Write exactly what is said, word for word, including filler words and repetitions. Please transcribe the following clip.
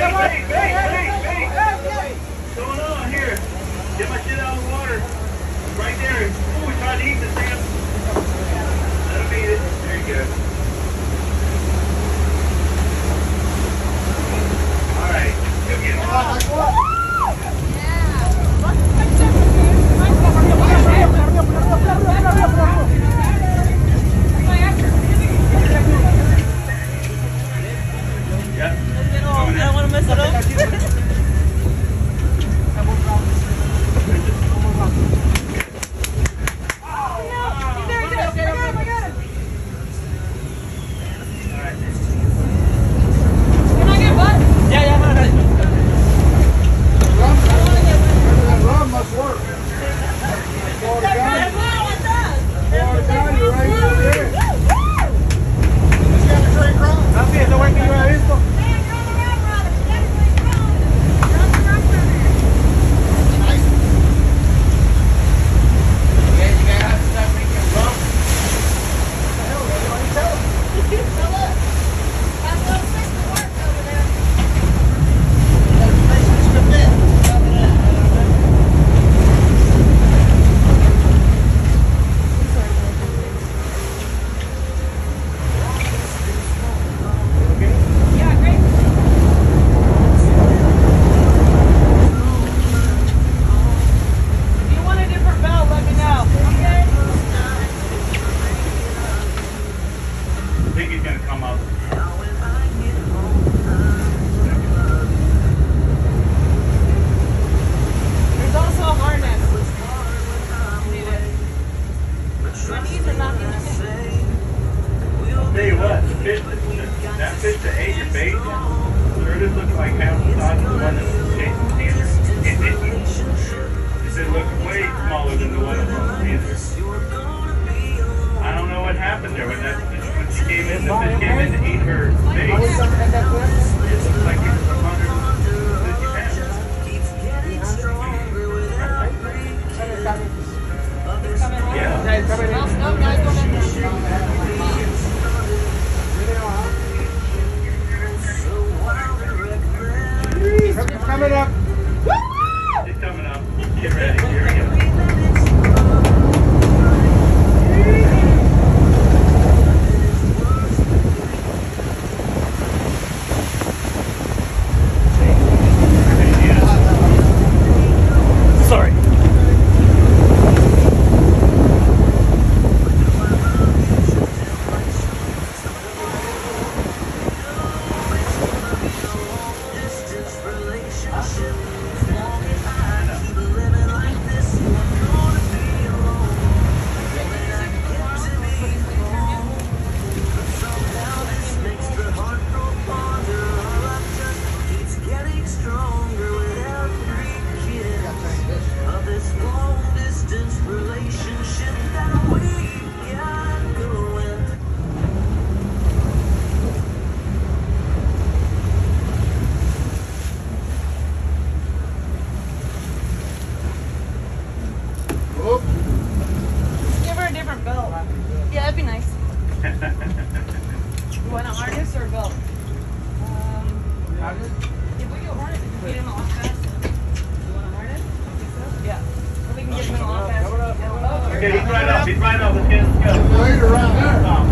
wait, wait, wait, wait. What's going on here? Get my shit out of the water. Right there. Ooh, we tried to eat this, Sam. Let him eat it. There you go. All right. Go get it. I don't want to mess it up. That fish that ate your bait sure does look like half the size of the one that was chasing Caesar. It said it looked way smaller than the one that was Caesar. I don't know what happened there when that when she came in. The fish came in to eat her bait. It looked like it was one hundred fifty pounds. Yeah. It's coming up. It's coming up. Get ready. Here we go. Sorry. Give her a different belt. Yeah, that'd be nice. You want a harness or a belt? Um, if we get harness, we can get him a lot faster. You want a harness? Yeah. So we can get him a lot faster. Okay, he's right up. He's right up. Let's get him. Let's go. Right around there.